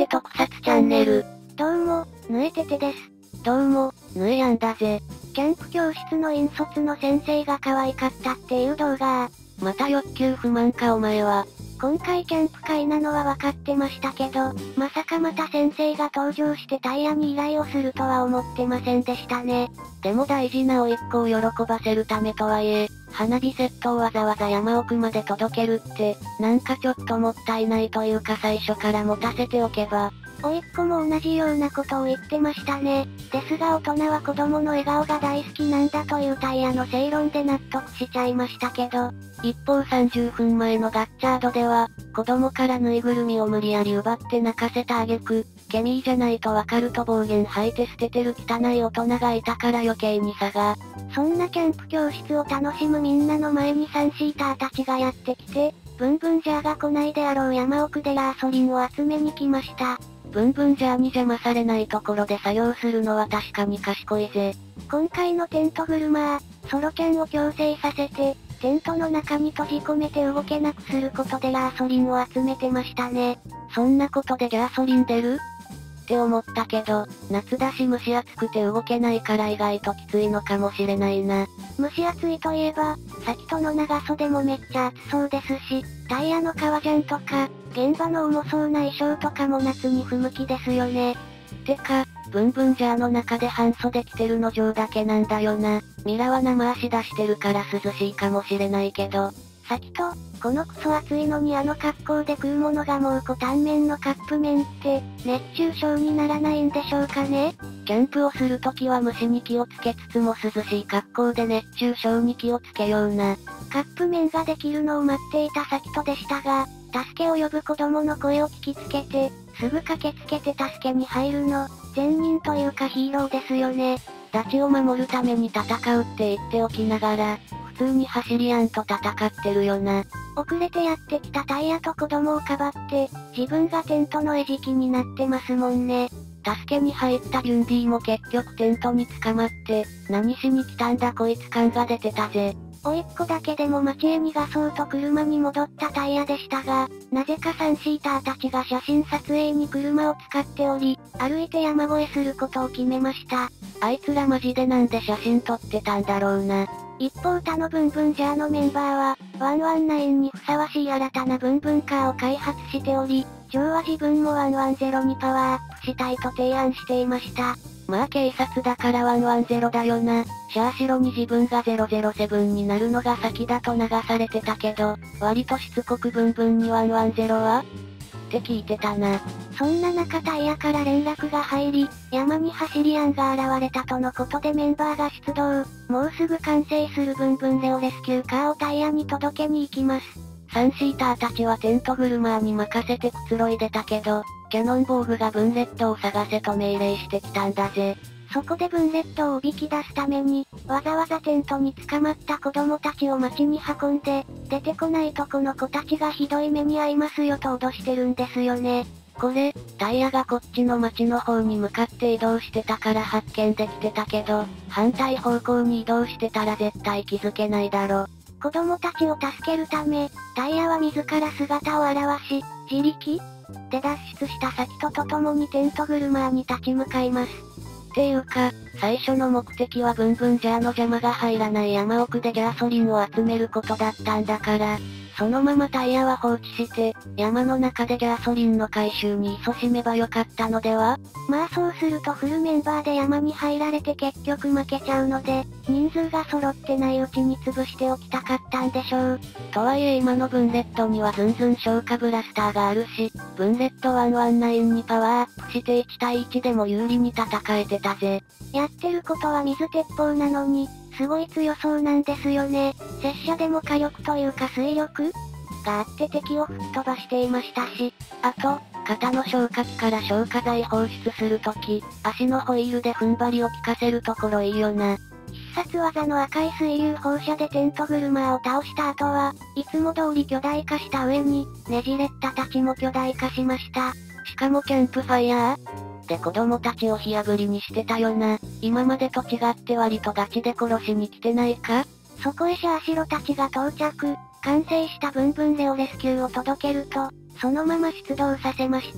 て特撮チャンネル。 どうも、ぬえててです。 どうも、ぬえやんだぜ。 キャンプ教室の引率の先生が可愛かったっていう動画。 また欲求不満かお前は。 今回キャンプ会なのは分かってましたけど、まさかまた先生が登場してタイヤに依頼をするとは思ってませんでしたね。 でも大事な甥っ子を喜ばせるためとはいえ、花火セットをわざわざ山奥まで届けるって、なんかちょっともったいないというか最初から持たせておけば。 甥っ子も同じようなことを言ってましたね。ですが大人は子供の笑顔が大好きなんだというタイヤの正論で納得しちゃいましたけど。 一方30分前のガッチャードでは、子供からぬいぐるみを無理やり奪って泣かせた挙句、ケミーじゃないとわかると暴言吐いて捨ててる汚い大人がいたから余計に差が。 そんなキャンプ教室を楽しむみんなの前にサンシーターたちがやってきて、ブンブンジャーが来ないであろう山奥でラーソリンを集めに来ました。 ブンブンジャーに邪魔されないところで作業するのは確かに賢いぜ。 今回のテント車、ソロキャンを強制させて、テントの中に閉じ込めて動けなくすることでラーソリンを集めてましたね。 そんなことでギャーソリン出る？って思ったけど、夏だし蒸し暑くて動けないから意外ときついのかもしれないな。 蒸し暑いといえば、先との長袖もめっちゃ暑そうですし、タイヤの革ジャンとか、現場の重そうな衣装とかも夏に不向きですよね。 てか、ブンブンジャーの中で半袖着てるのジョーだけなんだよな。ミラは生足出してるから涼しいかもしれないけど。 先と、このクソ暑いのにあの格好で食うものが蒙古タンメンのカップ麺って、熱中症にならないんでしょうかね。 キャンプをするときは虫に気をつけつつも涼しい格好で熱中症に気をつけような。 カップ麺ができるのを待っていた先とでしたが、助けを呼ぶ子供の声を聞きつけて、すぐ駆けつけて助けに入るの、善人というかヒーローですよね。 ダチを守るために戦うって言っておきながら、普通に走りやんと戦ってるよな。 遅れてやってきたタイヤと子供をかばって、自分がテントの餌食になってますもんね。 助けに入ったギュンディも結局テントに捕まって、何しに来たんだこいつ感が出てたぜ。 甥っ子だけでも街へ逃がそうと車に戻ったタイヤでしたが、なぜかサンシーターたちが写真撮影に車を使っており、歩いて山越えすることを決めました。 あいつらマジでなんで写真撮ってたんだろうな。 一方他のブンブンジャーのメンバーは、119にふさわしい新たなブンブンカーを開発しており、ジョーは自分も110にパワーアップしたいと提案していました。 まあ警察だから110だよな。シャーシロに自分が007になるのが先だと流されてたけど、割としつこくブンブンに110はって聞いてたな。 そんな中タイヤから連絡が入り、山に走りアンが現れたとのことでメンバーが出動。もうすぐ完成するブンブンレオレスキューカーをタイヤに届けに行きます。 サンシーターたちはテントグルマーに任せてくつろいでたけど、キャノンボーグがブンレットを探せと命令してきたんだぜ。 そこでブンレットをおびき出すために、わざわざテントに捕まった子供たちを街に運んで、出てこないとこの子たちがひどい目に遭いますよと脅してるんですよね。 これ、タイヤがこっちの街の方に向かって移動してたから発見できてたけど、反対方向に移動してたら絶対気づけないだろ。 子供たちを助けるため、タイヤは自ら姿を現し、自力で脱出した先とともにテントグルマーに立ち向かいます。 っていうか、最初の目的はブンブンジャーの邪魔が入らない山奥でギャソリンを集めることだったんだから、そのままタイヤは放置して、山の中でギャソリンの回収に勤しめばよかったのでは？ まあそうするとフルメンバーで山に入られて結局負けちゃうので、人数が揃ってないうちに潰しておきたかったんでしょう。 とはいえ今のブンレットにはズンズン消火ブラスターがあるし、ブンレット119にパワーアップして1対1でも有利に戦えてたぜ。 やってることは水鉄砲なのに、すごい強そうなんですよね。拙者でも火力というか水力があって敵を吹っ飛ばしていましたし、 あと、肩の消火器から消火剤放出するとき、足のホイールで踏ん張りを効かせるところいいよな。 必殺技の赤い水流放射でテントグルマーを倒した後は、いつも通り巨大化した上に、ねじれったたちも巨大化しました。 しかもキャンプファイヤーで子供たちを火炙りにしてたよな。今までと違って割とガチで殺しに来てないか？ そこへシャーシロたちが到着。完成したブンブンレオレスキューを届けると、そのまま出動させました。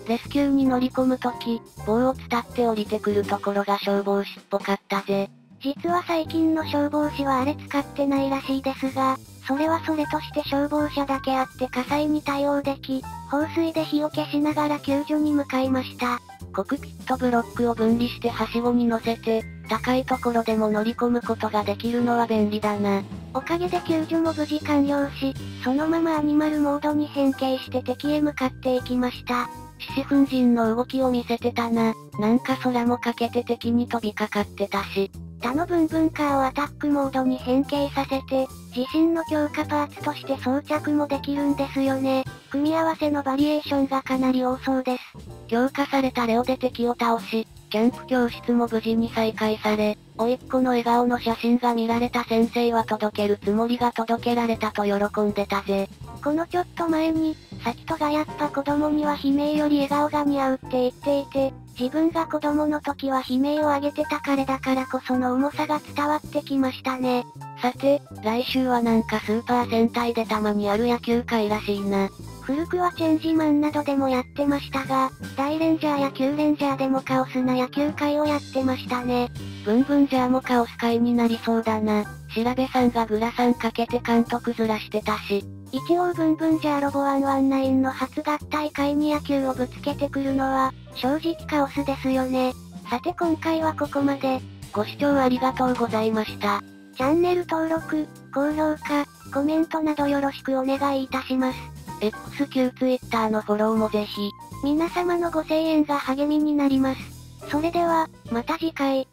レスキューに乗り込むとき、棒を伝って降りてくるところが消防士っぽかったぜ。 実は最近の消防士はあれ使ってないらしいですが、それはそれとして消防車だけあって火災に対応でき、放水で火を消しながら救助に向かいました。 コクピットブロックを分離してはしごに乗せて、高いところでも乗り込むことができるのは便利だな。 おかげで救助も無事完了し、そのままアニマルモードに変形して敵へ向かっていきました。 獅子奮陣の動きを見せてたな。なんか空もかけて敵に飛びかかってたし。 他のブンブンカーをアタックモードに変形させて、自身の強化パーツとして装着もできるんですよね。組み合わせのバリエーションがかなり多そうです。 強化されたレオで敵を倒し、キャンプ教室も無事に再開され、甥っ子の笑顔の写真が見られた先生は届けるつもりが届けられたと喜んでたぜ。 このちょっと前に、サキトがやっぱ子供には悲鳴より笑顔が似合うって言っていて、自分が子供の時は悲鳴を上げてた彼だからこその重さが伝わってきましたね。 さて、来週はなんかスーパー戦隊でたまにある野球会らしいな。 古くはチェンジマンなどでもやってましたが、大レンジャーやキューレンジャーでもカオスな野球会をやってましたね。 ブンブンジャーもカオス会になりそうだな。調べさんがグラサンかけて監督ずらしてたし。 一応ブンブンジャーロボ119の初合体会に野球をぶつけてくるのは、正直カオスですよね。さて今回はここまで。 ご視聴ありがとうございました。 チャンネル登録、高評価、コメントなどよろしくお願いいたします。 X 旧 Twitter のフォローもぜひ。 皆様のご声援が励みになります。それでは、また次回。